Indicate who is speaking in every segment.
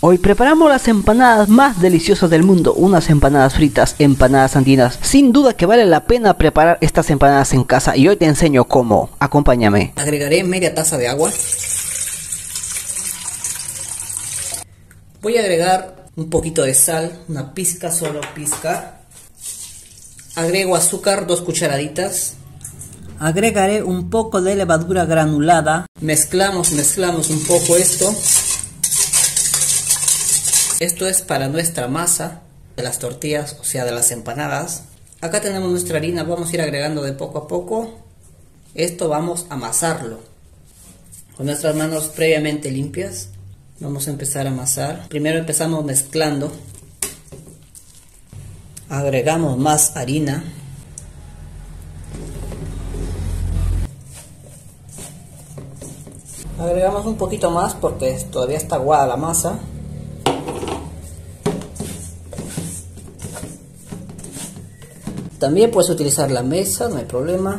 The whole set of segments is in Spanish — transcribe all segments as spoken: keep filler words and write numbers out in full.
Speaker 1: Hoy preparamos las empanadas más deliciosas del mundo, unas empanadas fritas, empanadas andinas. Sin duda que vale la pena preparar estas empanadas en casa y hoy te enseño cómo. Acompáñame. Agregaré media taza de agua. Voy a agregar un poquito de sal, una pizca, solo pizca. Agrego azúcar, dos cucharaditas. Agregaré un poco de levadura granulada. Mezclamos, mezclamos un poco esto. Esto es para nuestra masa de las tortillas, o sea de las empanadas. Acá tenemos nuestra harina, vamos a ir agregando de poco a poco. Esto vamos a amasarlo. Con nuestras manos previamente limpias, vamos a empezar a amasar. Primero empezamos mezclando. Agregamos más harina. Agregamos un poquito más porque todavía está aguada la masa. También puedes utilizar la mesa, no hay problema.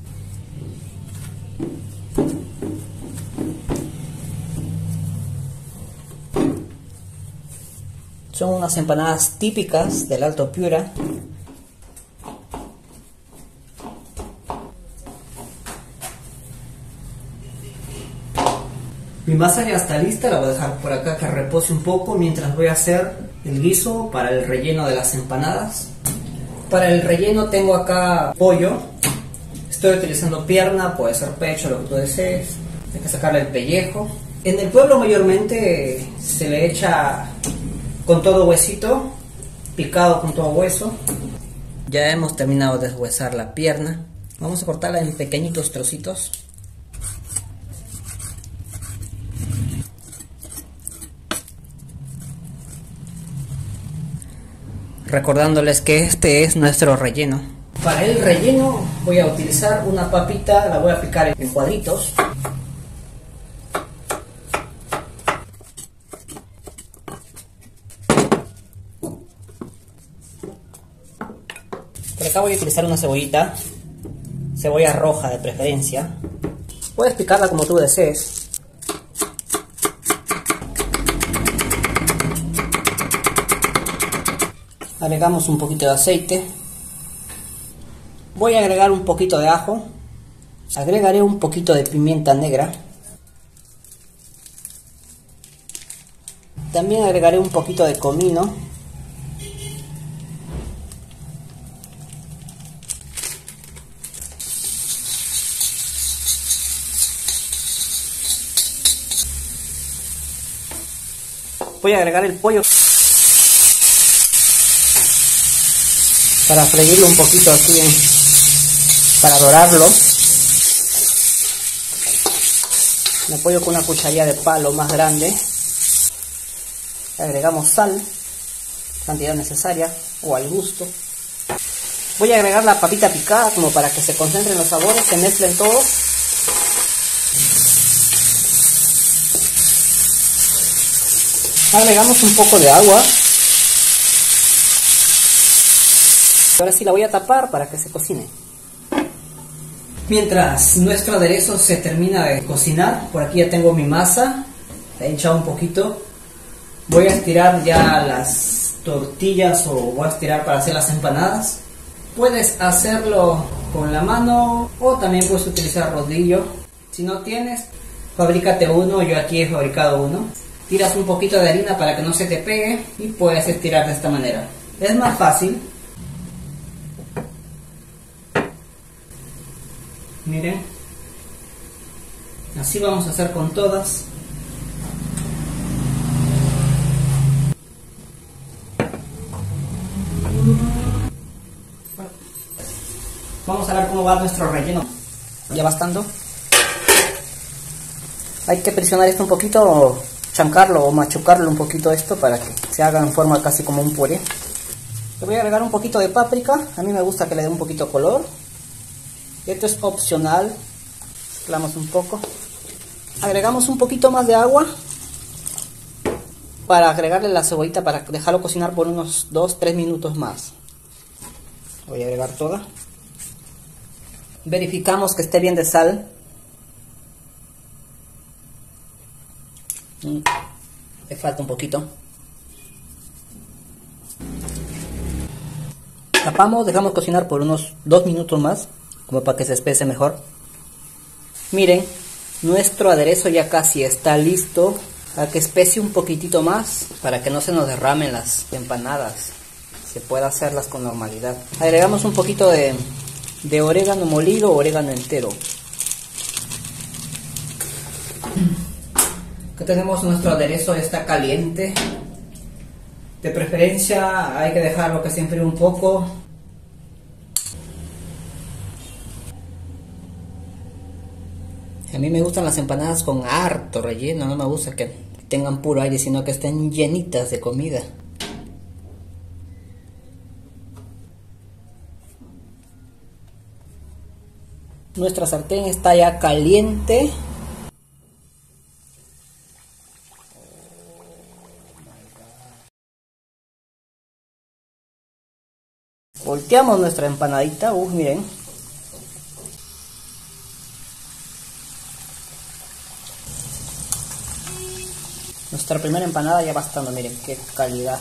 Speaker 1: Son unas empanadas típicas del Alto Piura. Mi masa ya está lista, la voy a dejar por acá que repose un poco mientras voy a hacer el guiso para el relleno de las empanadas. Para el relleno tengo acá pollo. Estoy utilizando pierna, puede ser pecho, lo que tú desees. Hay que sacarle el pellejo. En el pueblo mayormente se le echa con todo huesito, picado con todo hueso. Ya hemos terminado de deshuesar la pierna. Vamos a cortarla en pequeñitos trocitos. Recordándoles que este es nuestro relleno. Para el relleno voy a utilizar una papita, la voy a picar en cuadritos. Por acá voy a utilizar una cebollita, cebolla roja de preferencia. Puedes picarla como tú desees. Agregamos un poquito de aceite. Voy a agregar un poquito de ajo. Agregaré un poquito de pimienta negra. También agregaré un poquito de comino. Voy a agregar el pollo para freírlo un poquito aquí, en, para dorarlo. Me apoyo con una cucharilla de palo más grande. Agregamos sal, cantidad necesaria o al gusto. Voy a agregar la papita picada como para que se concentren los sabores, se mezclen todos. Agregamos un poco de agua. Ahora sí la voy a tapar para que se cocine. Mientras nuestro aderezo se termina de cocinar, por aquí ya tengo mi masa, he hinchado un poquito. Voy a estirar ya las tortillas o voy a estirar para hacer las empanadas. Puedes hacerlo con la mano o también puedes utilizar rodillo. Si no tienes, fabrícate uno, yo aquí he fabricado uno. Tiras un poquito de harina para que no se te pegue y puedes estirar de esta manera. Es más fácil. Miren, así vamos a hacer con todas. Bueno, vamos a ver cómo va nuestro relleno. Ya bastando. Hay que presionar esto un poquito, o chancarlo o machucarlo un poquito esto para que se haga en forma casi como un puré. Le voy a agregar un poquito de páprica, a mí me gusta que le dé un poquito de color. Esto es opcional. Mezclamos un poco. Agregamos un poquito más de agua para agregarle la cebollita, para dejarlo cocinar por unos dos tres minutos más. Voy a agregar toda. Verificamos que esté bien de sal. Le falta un poquito. Tapamos, dejamos cocinar por unos dos minutos más, como para que se espese mejor. Miren, nuestro aderezo ya casi está listo. A que especie un poquitito más para que no se nos derramen las empanadas. Se pueda hacerlas con normalidad. Agregamos un poquito de, de orégano molido o orégano entero. Acá tenemos nuestro aderezo, está caliente. De preferencia hay que dejarlo que se enfríe un poco. A mí me gustan las empanadas con harto relleno, no me gusta que tengan puro aire, sino que estén llenitas de comida. Nuestra sartén está ya caliente. Volteamos nuestra empanadita, uff, miren. Nuestra primera empanada ya va estando, miren qué calidad.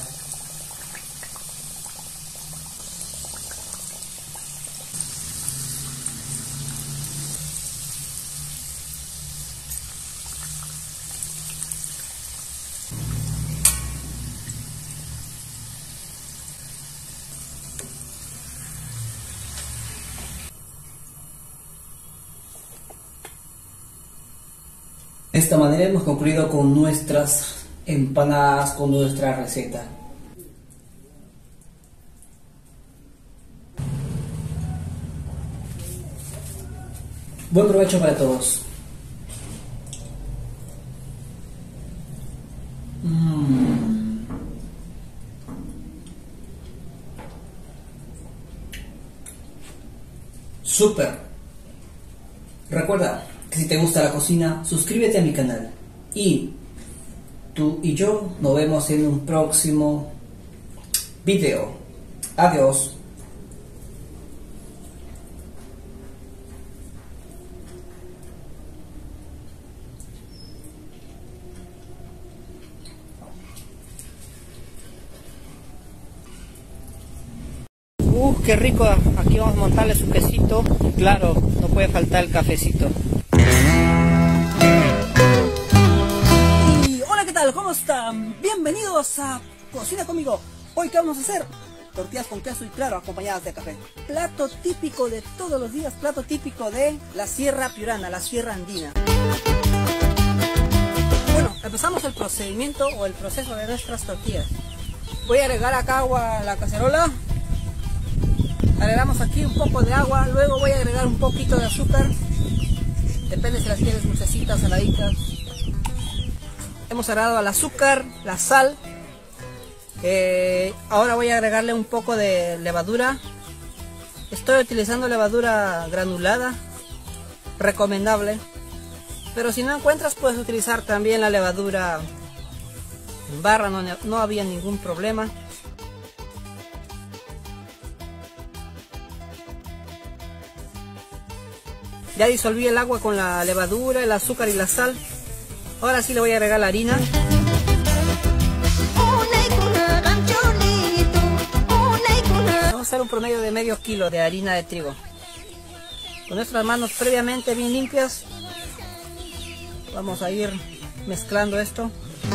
Speaker 1: De esta manera hemos concluido con nuestras empanadas, con nuestra receta. Buen provecho para todos. Mm. Súper. Recuerda, si te gusta la cocina, suscríbete a mi canal. Y tú y yo nos vemos en un próximo video. Adiós. Uh, qué rico. Aquí vamos a montarle su quesito. Claro, no puede faltar el cafecito. ¿Cómo están? Bienvenidos a Cocina Conmigo. Hoy ¿qué vamos a hacer? Tortillas con queso y claro, acompañadas de café. Plato típico de todos los días, plato típico de la Sierra Piurana, la Sierra Andina. Bueno, empezamos el procedimiento o el proceso de nuestras tortillas. Voy a agregar acá agua a la cacerola. Agregamos aquí un poco de agua, luego voy a agregar un poquito de azúcar. Depende si las quieres dulcecitas, saladitas. Hemos agregado el azúcar, la sal. Eh, ahora voy a agregarle un poco de levadura. Estoy utilizando levadura granulada, recomendable. Pero si no encuentras, puedes utilizar también la levadura en barra, no, no había ningún problema. Ya disolví el agua con la levadura, el azúcar y la sal. Ahora sí le voy a agregar la harina. Vamos a hacer un promedio de medio kilo de harina de trigo. Con nuestras manos previamente bien limpias, vamos a ir mezclando esto.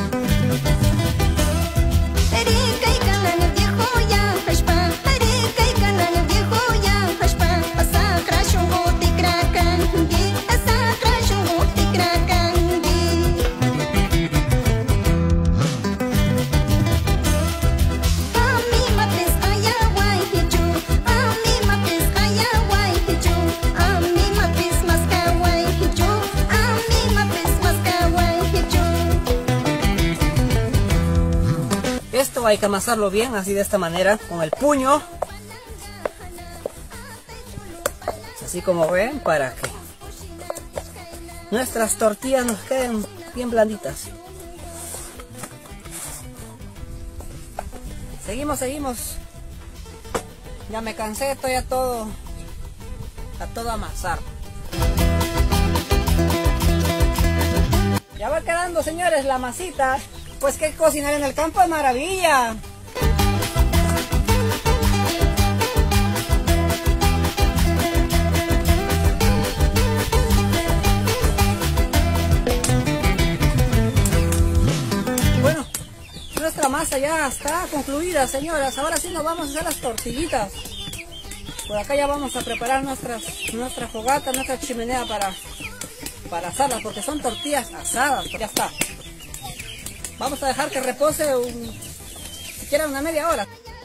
Speaker 1: Esto hay que amasarlo bien, así de esta manera, con el puño. Así como ven, para que nuestras tortillas nos queden bien blanditas. Seguimos, seguimos. Ya me cansé, estoy a todo, a todo amasar. Ya va quedando, señores, la masita. Pues que cocinar en el campo es maravilla. Bueno, nuestra masa ya está concluida, señoras. Ahora sí nos vamos a hacer las tortillitas. Por acá ya vamos a preparar nuestras, nuestra fogata, nuestra chimenea para, para asarlas, porque son tortillas asadas. Ya está. Vamos a dejar que repose un, siquiera una media hora.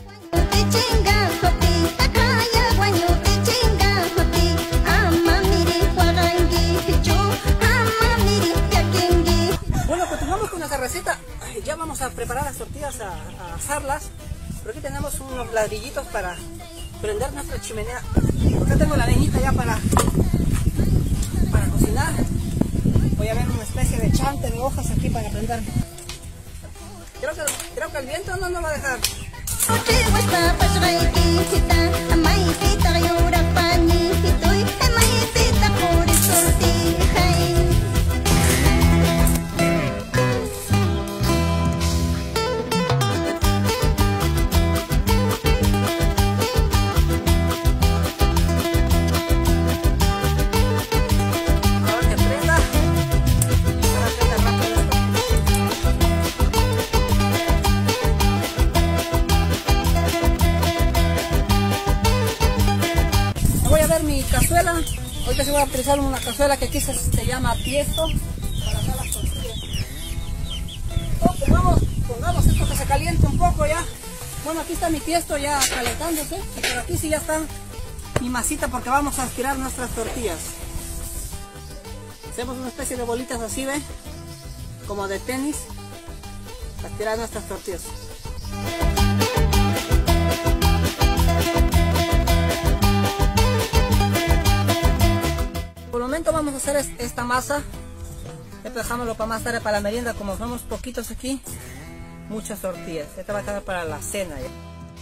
Speaker 1: Bueno, continuamos con nuestra receta. Ya vamos a preparar las tortillas, a, a asarlas. Pero aquí tenemos unos ladrillitos para prender nuestra chimenea. Acá tengo la leñita ya para, para cocinar. Voy a ver una especie de chante de hojas aquí para prender. Creo que, creo que el viento no nos va a dejar. Cazuela, ahorita se voy a utilizar una cazuela que aquí se, se llama tiesto para hacer las tortillas. Oh, pongamos, pongamos esto que se caliente un poco ya. Bueno, aquí está mi tiesto ya calentándose y por aquí sí ya está mi masita porque vamos a estirar nuestras tortillas. Hacemos una especie de bolitas así, ¿ve? Como de tenis para estirar nuestras tortillas. Por el momento vamos a hacer esta masa. Esto dejámoslo para más tarde para la merienda. Como somos poquitos aquí, muchas tortillas. Esta va a quedar para la cena ya.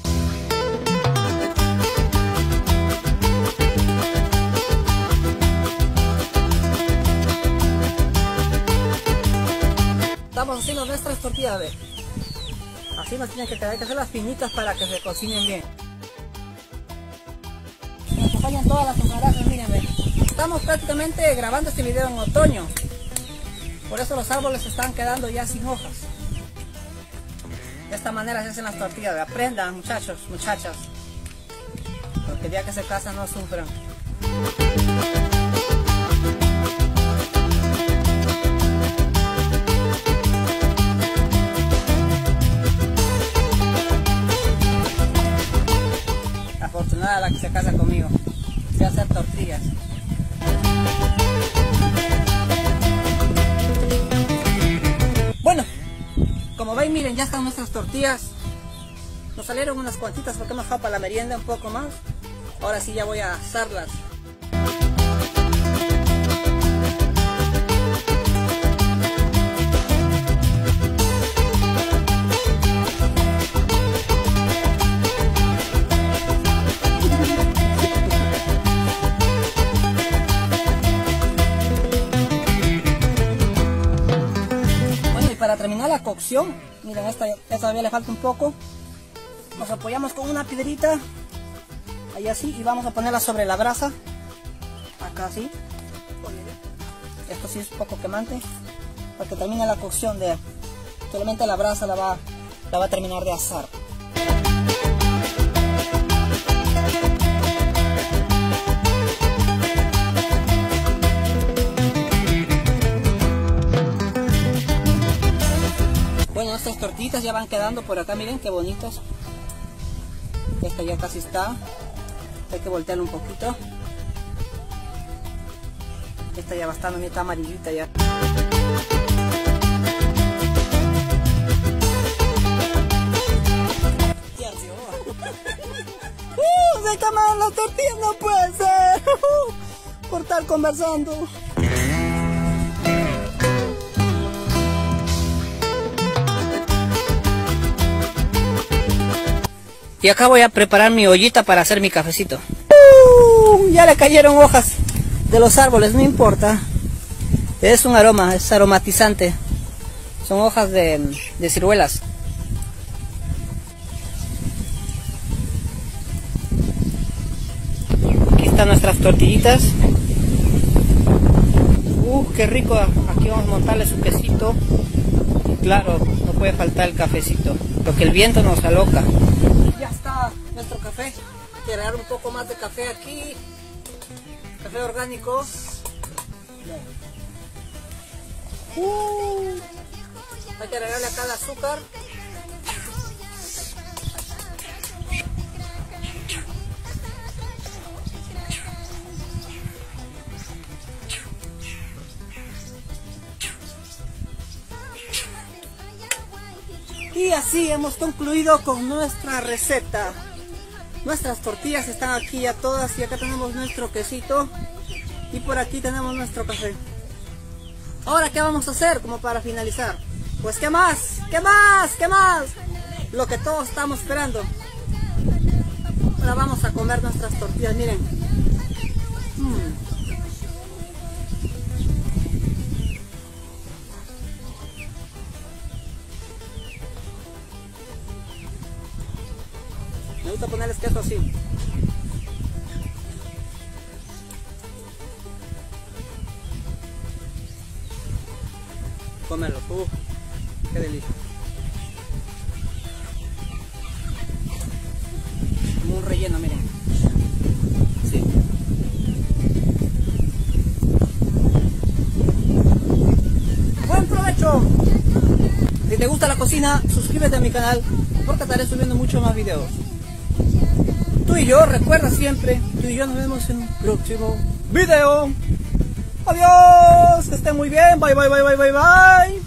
Speaker 1: Estamos haciendo nuestras tortillas, a ver. Así nos tienen que quedar, hay que hacerlas finitas para que se cocinen bien. Me acompañan todas las hojarascas, miren, ve. Estamos prácticamente grabando este video en otoño, por eso los árboles están quedando ya sin hojas. De esta manera se hacen las tortillas. Aprendan, muchachos, muchachas, porque el día que se casan no sufran. Afortunada la que se casa conmigo, sé hacer tortillas. Bueno, como ven, miren, ya están nuestras tortillas. Nos salieron unas cuantitas porque hemos dejado para la merienda un poco más. Ahora sí ya voy a asarlas. Para terminar la cocción, miren, esta, esta todavía le falta un poco. Nos apoyamos con una piedrita, ahí así, y vamos a ponerla sobre la brasa, acá así. Esto sí es un poco quemante, para que termine la cocción de, solamente la brasa la va, la va a terminar de asar. Bueno, estas tortillitas ya van quedando por acá, miren qué bonitas. Esta ya casi está. Hay que voltearla un poquito. Esta ya va estando, está amarillita ya. ¡Uh! ¡Se quemaron las tortillas! ¡No puede ser! Por estar conversando. Y acá voy a preparar mi ollita para hacer mi cafecito. Uh, ya le cayeron hojas de los árboles, no importa. Es un aroma, es aromatizante. Son hojas de, de ciruelas. Aquí están nuestras tortillitas. Uh, qué rico. Aquí vamos a montarle su quesito. Y claro, no puede faltar el cafecito, porque el viento nos aloca. Ya está nuestro café. Hay que agregar un poco más de café aquí. Café orgánico. Uh, hay que agregarle acá el azúcar. Y así hemos concluido con nuestra receta. Nuestras tortillas están aquí ya todas y acá tenemos nuestro quesito y por aquí tenemos nuestro café. Ahora, ¿qué vamos a hacer como para finalizar? Pues ¿qué más? ¿Qué más? ¿Qué más? Lo que todos estamos esperando. Ahora vamos a comer nuestras tortillas, miren. Mm. Me gusta ponerles queso así. Cómelo, uh, qué delicia. Como un relleno, miren. Sí. ¡Buen provecho! Si te gusta la cocina, suscríbete a mi canal porque estaré subiendo muchos más videos. Tú y yo, recuerda siempre, tú y yo nos vemos en un próximo video. Adiós, que estén muy bien, bye bye bye bye bye bye.